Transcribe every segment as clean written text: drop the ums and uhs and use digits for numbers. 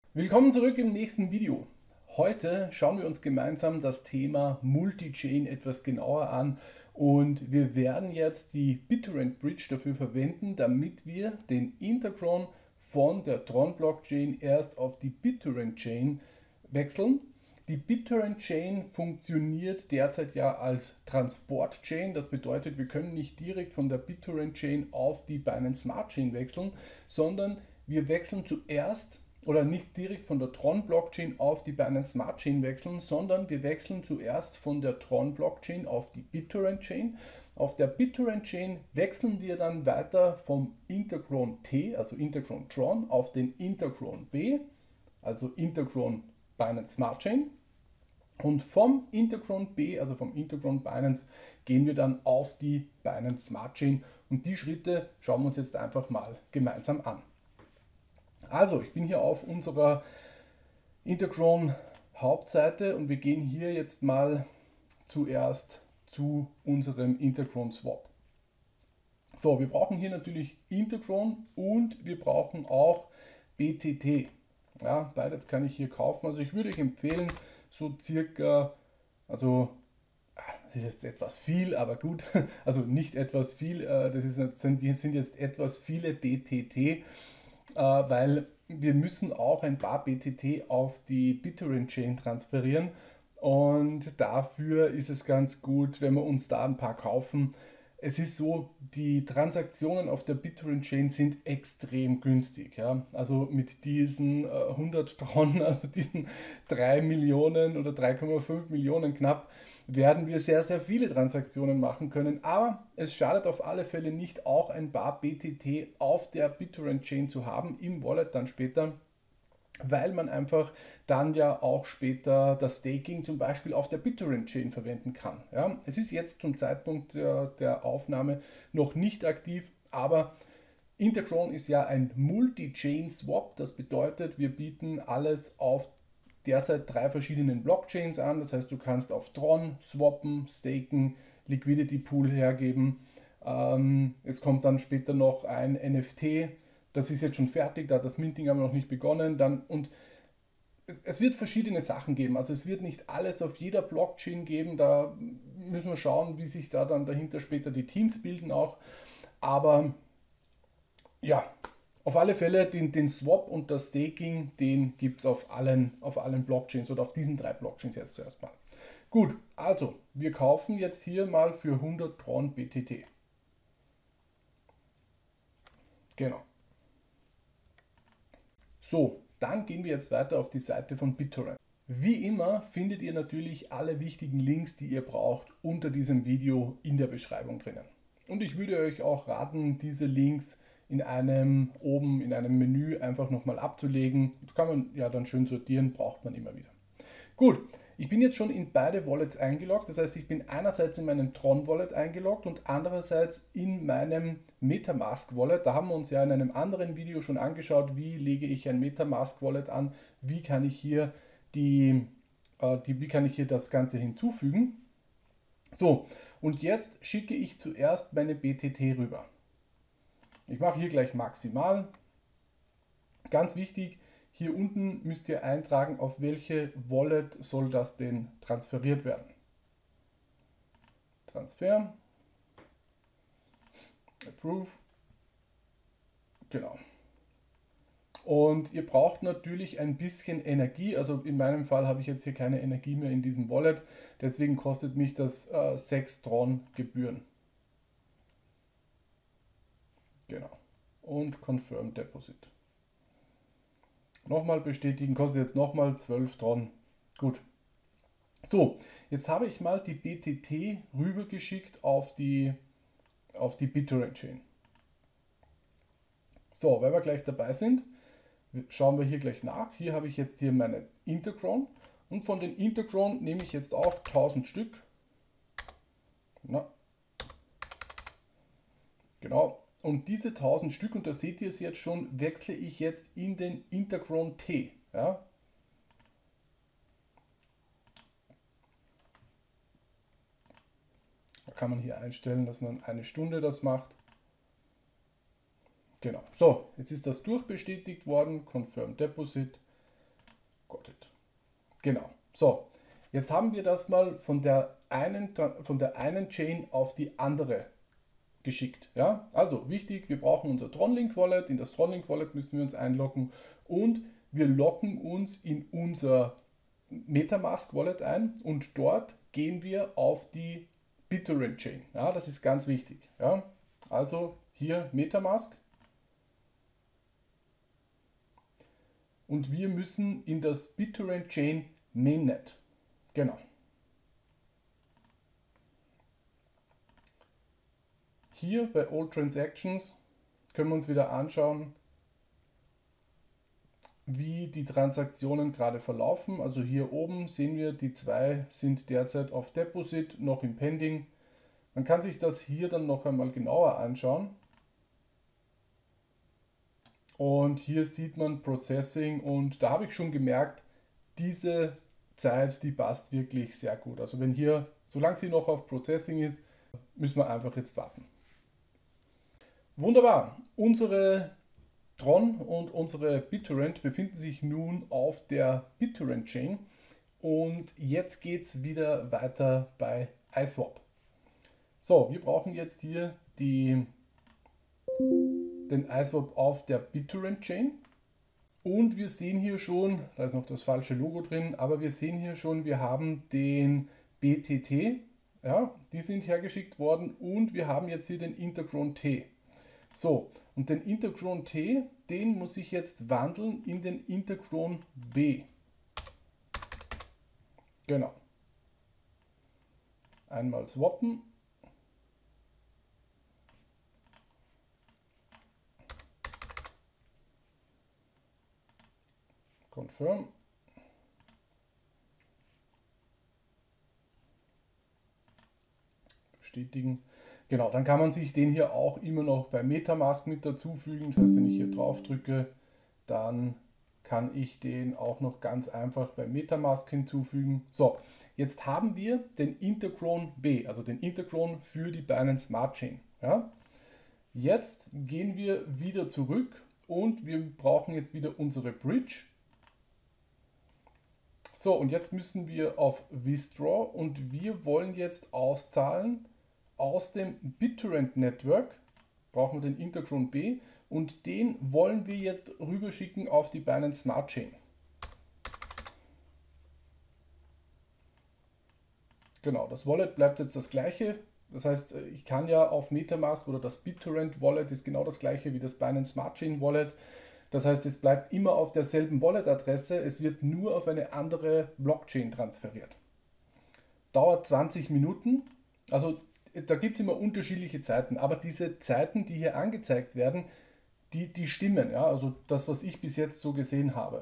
Willkommen zurück im nächsten Video. Heute schauen wir uns gemeinsam das Thema Multi-Chain etwas genauer an und wir werden jetzt die BitTorrent Bridge dafür verwenden, damit wir den Intertron von der Tron-Blockchain erst auf die BitTorrent Chain wechseln. Die BitTorrent Chain funktioniert derzeit ja als Transport-Chain. Das bedeutet, wir können nicht direkt von der BitTorrent Chain auf die Binance Smart Chain wechseln, sondern wir wechseln zuerst oder nicht direkt von der Tron-Blockchain auf die Binance Smart Chain wechseln, sondern wir wechseln zuerst von der Tron-Blockchain auf die BitTorrent Chain. Auf der BitTorrent Chain wechseln wir dann weiter vom Intertron T, also Intertron Tron, auf den Intertron B, also Intertron Binance Smart Chain. Und vom Intertron B, also vom Intertron Binance, gehen wir dann auf die Binance Smart Chain. Und die Schritte schauen wir uns jetzt einfach mal gemeinsam an. Also, ich bin hier auf unserer Intertron Hauptseite und wir gehen hier jetzt mal zuerst zu unserem Intertron Swap. So, wir brauchen hier natürlich Intertron und wir brauchen auch BTT. Ja, beides kann ich hier kaufen. Also ich würde euch empfehlen, so circa, also das ist jetzt etwas viel, aber gut, also nicht etwas viel, sind jetzt etwas viele BTT, weil wir müssen auch ein paar BTT auf die BitTorrent Chain transferieren und dafür ist es ganz gut, wenn wir uns da ein paar kaufen. Es ist so, die Transaktionen auf der BitTorrent Chain sind extrem günstig. Ja? Also mit diesen 100 Tron, also diesen 3 Millionen oder 3,5 Millionen knapp, werden wir sehr, sehr viele Transaktionen machen können. Aber es schadet auf alle Fälle nicht, auch ein paar BTT auf der BitTorrent Chain zu haben, im Wallet dann später, weil man einfach dann ja auch später das Staking zum Beispiel auf der BitTorrent Chain verwenden kann. Ja, es ist jetzt zum Zeitpunkt der Aufnahme noch nicht aktiv, aber Intertron ist ja ein Multi-Chain-Swap. Das bedeutet, wir bieten alles auf derzeit 3 verschiedenen Blockchains an. Das heißt, du kannst auf Tron swappen, staken, Liquidity Pool hergeben. Es kommt dann später noch ein NFT. Das ist jetzt schon fertig, da hat das Minting aber noch nicht begonnen. Und es wird verschiedene Sachen geben. Also es wird nicht alles auf jeder Blockchain geben. Da müssen wir schauen, wie sich da dann dahinter später die Teams bilden auch. Aber ja, auf alle Fälle den Swap und das Staking, den gibt es auf allen Blockchains oder auf diesen 3 Blockchains jetzt zuerst mal. Gut, also wir kaufen jetzt hier mal für 100 Tron BTT. Genau. So, dann gehen wir jetzt weiter auf die Seite von BitTorrent. Wie immer findet ihr natürlich alle wichtigen Links, die ihr braucht, unter diesem Video in der Beschreibung drinnen. Und ich würde euch auch raten, diese Links oben in einem Menü einfach nochmal abzulegen. Das kann man ja dann schön sortieren, braucht man immer wieder. Gut, ich bin jetzt schon in beide Wallets eingeloggt. Das heißt, ich bin einerseits in meinem Tron Wallet eingeloggt und andererseits in meinem Metamask Wallet. Da haben wir uns ja in einem anderen Video schon angeschaut, wie lege ich ein Metamask Wallet an, wie kann ich hier wie kann ich hier das Ganze hinzufügen. So, und jetzt schicke ich zuerst meine BTT rüber. Ich mache hier gleich maximal. Ganz wichtig, hier unten müsst ihr eintragen, auf welche Wallet soll das denn transferiert werden. Transfer, Approve, genau. Und ihr braucht natürlich ein bisschen Energie, also in meinem Fall habe ich jetzt hier keine Energie mehr in diesem Wallet, deswegen kostet mich das 6 Tron Gebühren. Genau. Und Confirm Deposit. Nochmal bestätigen, kostet jetzt nochmal 12 Tron. Gut. So, jetzt habe ich mal die BTT rübergeschickt auf die BitTorrent Chain. So, weil wir gleich dabei sind, schauen wir hier gleich nach. Hier habe ich jetzt hier meine Intertron und von den Intertron nehme ich jetzt auch 1000 Stück. Na, genau. Und diese 1000 Stück, und da seht ihr es jetzt schon, wechsle ich jetzt in den Intertron T. Ja? Da kann man hier einstellen, dass man eine Stunde das macht. Genau. So, jetzt ist das durchbestätigt worden. Confirm Deposit. got it. Genau. So, jetzt haben wir das mal von der einen Chain auf die andere geschickt. Ja? Also wichtig, wir brauchen unser Tronlink Wallet. In das Tronlink Wallet müssen wir uns einloggen und wir loggen uns in unser Metamask Wallet ein und dort gehen wir auf die BitTorrent Chain. Ja, das ist ganz wichtig. Ja? Also hier Metamask und wir müssen in das BitTorrent Chain Mainnet. Genau. Hier bei All Transactions können wir uns wieder anschauen, wie die Transaktionen gerade verlaufen. Also hier oben sehen wir, die zwei sind derzeit auf Deposit, noch im Pending. Man kann sich das hier dann noch einmal genauer anschauen. Und hier sieht man Processing und da habe ich schon gemerkt, diese Zeit, die passt wirklich sehr gut. Also wenn hier, solange sie noch auf Processing ist, müssen wir einfach jetzt warten. Wunderbar, unsere Tron und unsere BitTorrent befinden sich nun auf der BitTorrent Chain und jetzt geht es wieder weiter bei iSwap. So, wir brauchen jetzt hier den iSwap auf der BitTorrent Chain und wir sehen hier schon, da ist noch das falsche Logo drin, aber wir sehen hier schon, wir haben den BTT, ja, die sind hergeschickt worden und wir haben jetzt hier den Intercron T. So, und den Intercron T, den muss ich jetzt wandeln in den Intercron B. Genau. Einmal swappen. Confirm. Bestätigen. Genau, dann kann man sich den hier auch immer noch bei Metamask mit dazufügen. Das heißt, wenn ich hier drauf drücke, dann kann ich den auch noch ganz einfach bei Metamask hinzufügen. So, jetzt haben wir den Intercron B, also den Intercron für die Binance Smart Chain. Ja? Jetzt gehen wir wieder zurück und wir brauchen jetzt wieder unsere Bridge. So, und jetzt müssen wir auf Withdraw und wir wollen jetzt auszahlen aus dem BitTorrent Network, brauchen wir den Intercron B und den wollen wir jetzt rüberschicken auf die Binance Smart Chain. Genau, das Wallet bleibt jetzt das gleiche. Das heißt, ich kann ja auf Metamask oder das BitTorrent Wallet ist genau das gleiche wie das Binance Smart Chain Wallet. Das heißt, es bleibt immer auf derselben Wallet-Adresse, es wird nur auf eine andere Blockchain transferiert. Dauert 20 Minuten, also da gibt es immer unterschiedliche Zeiten, aber diese Zeiten, die hier angezeigt werden, die stimmen, ja? Also das, was ich bis jetzt so gesehen habe.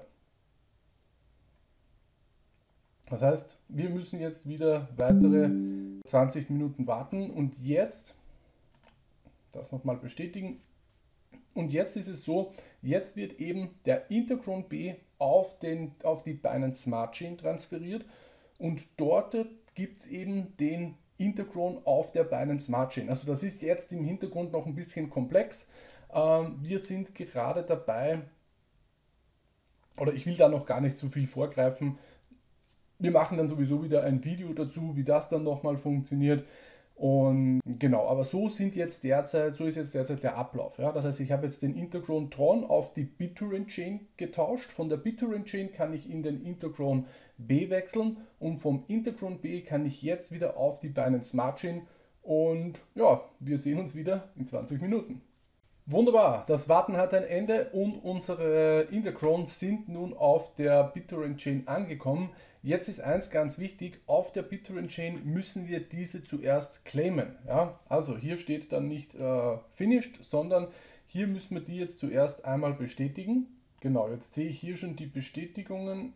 Das heißt, wir müssen jetzt wieder weitere 20 Minuten warten und jetzt, das nochmal bestätigen, und jetzt ist es so, jetzt wird eben der Intercron B auf die Binance Smart Chain transferiert und dort gibt es eben den Intercron auf der Binance Smart Chain. Also das ist jetzt im Hintergrund noch ein bisschen komplex. Wir sind gerade dabei, oder ich will da noch gar nicht zu viel vorgreifen. Wir machen dann sowieso wieder ein Video dazu, wie das dann nochmal funktioniert. Und genau, aber so ist jetzt derzeit der Ablauf. Ja? Das heißt, ich habe jetzt den Intercron Tron auf die BitTorrent Chain getauscht. Von der BitTorrent Chain kann ich in den Intercron B wechseln und vom Intercron B kann ich jetzt wieder auf die Binance Smart Chain. Und ja, wir sehen uns wieder in 20 Minuten. Wunderbar, das Warten hat ein Ende und unsere Intercrons sind nun auf der BitTorrent Chain angekommen. Jetzt ist eins ganz wichtig, auf der BitTorrent Chain müssen wir diese zuerst claimen. Ja? Also hier steht dann nicht finished, sondern hier müssen wir die jetzt zuerst einmal bestätigen. Genau, jetzt sehe ich hier schon die Bestätigungen.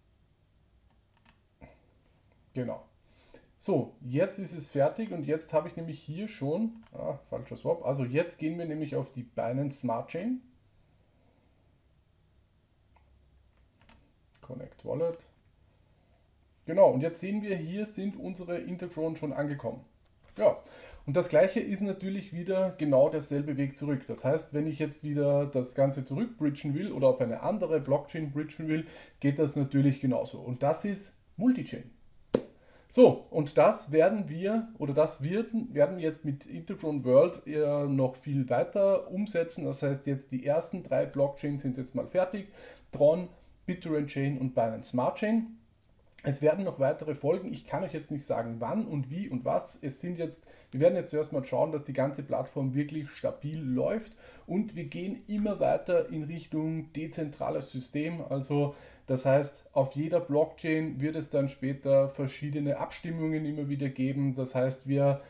Genau. So, jetzt ist es fertig und jetzt habe ich nämlich hier schon, falscher Swap, also jetzt gehen wir nämlich auf die Binance Smart Chain. Connect Wallet. Genau, und jetzt sehen wir, hier sind unsere Intercron schon angekommen. Ja, und das gleiche ist natürlich wieder genau derselbe Weg zurück. Das heißt, wenn ich jetzt wieder das Ganze zurückbridgen will oder auf eine andere Blockchain bridgen will, geht das natürlich genauso. Und das ist Multichain. So, und das werden wir oder werden wir jetzt mit Integron World noch viel weiter umsetzen. Das heißt, jetzt die ersten 3 Blockchains sind jetzt mal fertig. Tron, BitTorrent Chain und Binance Smart Chain. Es werden noch weitere folgen. Ich kann euch jetzt nicht sagen, wann und wie und was. Wir werden jetzt zuerst mal schauen, dass die ganze Plattform wirklich stabil läuft und wir gehen immer weiter in Richtung dezentrales System. Also das heißt, auf jeder Blockchain wird es dann später verschiedene Abstimmungen immer wieder geben. Das heißt,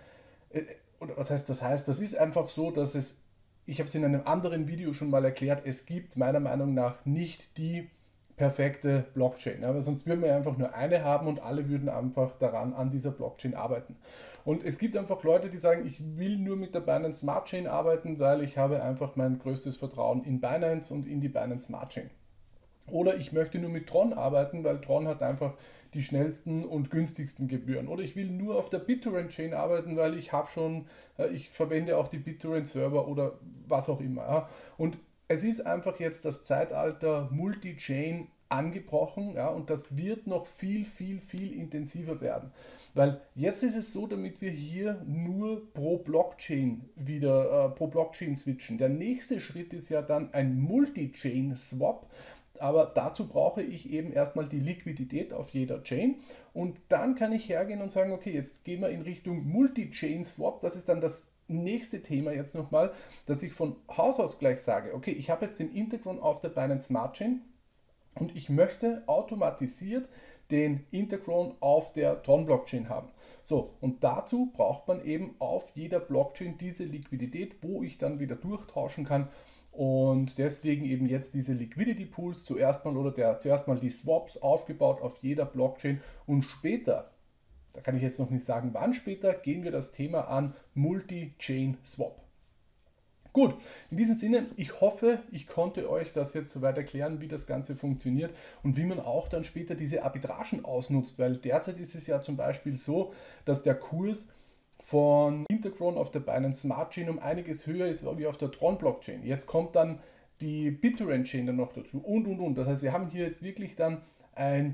das ist einfach so, ich habe es in einem anderen Video schon mal erklärt, es gibt meiner Meinung nach nicht die perfekte Blockchain. Ja, weil sonst würden wir einfach nur eine haben und alle würden einfach daran an dieser Blockchain arbeiten. Und es gibt einfach Leute, die sagen, ich will nur mit der Binance Smart Chain arbeiten, weil ich habe einfach mein größtes Vertrauen in Binance und in die Binance Smart Chain. Oder ich möchte nur mit Tron arbeiten, weil Tron hat einfach die schnellsten und günstigsten Gebühren. Oder ich will nur auf der BitTorrent Chain arbeiten, weil ich verwende auch die BitTorrent Server oder was auch immer. Ja. Und es ist einfach jetzt das Zeitalter Multi-Chain angebrochen, ja, und das wird noch viel, viel, viel intensiver werden. Weil jetzt ist es so, damit wir hier nur pro Blockchain switchen. Der nächste Schritt ist ja dann ein Multi-Chain-Swap. Aber dazu brauche ich eben erstmal die Liquidität auf jeder Chain und dann kann ich hergehen und sagen, okay, jetzt gehen wir in Richtung Multi-Chain-Swap. Das ist dann das nächste Thema jetzt nochmal, dass ich von Haus aus gleich sage, okay, ich habe jetzt den Integron auf der Binance Smart Chain und ich möchte automatisiert den Integron auf der Tron Blockchain haben. So, und dazu braucht man eben auf jeder Blockchain diese Liquidität, wo ich dann wieder durchtauschen kann. Und deswegen eben jetzt diese Liquidity Pools zuerst mal die Swaps aufgebaut auf jeder Blockchain und später, da kann ich jetzt noch nicht sagen, wann später, gehen wir das Thema an Multi-Chain Swap. Gut, in diesem Sinne, ich hoffe, ich konnte euch das jetzt soweit erklären, wie das Ganze funktioniert und wie man auch dann später diese Arbitragen ausnutzt, weil derzeit ist es ja zum Beispiel so, dass der Kurs von Integron auf der Binance Smart Chain um einiges höher ist wie auf der Tron Blockchain. Jetzt kommt dann die BitTorrent Chain dann noch dazu und. Das heißt, wir haben hier jetzt wirklich dann ein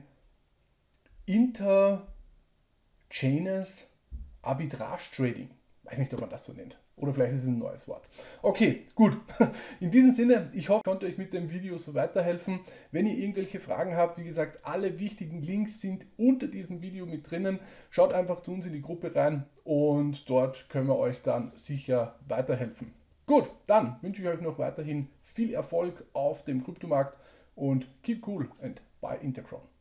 Inter-Chaines Arbitrage-Trading. Weiß nicht, ob man das so nennt. Oder vielleicht ist es ein neues Wort. Okay, gut. In diesem Sinne, ich hoffe, ich konnte euch mit dem Video so weiterhelfen. Wenn ihr irgendwelche Fragen habt, wie gesagt, alle wichtigen Links sind unter diesem Video mit drinnen. Schaut einfach zu uns in die Gruppe rein und dort können wir euch dann sicher weiterhelfen. Gut, dann wünsche ich euch noch weiterhin viel Erfolg auf dem Kryptomarkt und keep cool and buy Integron.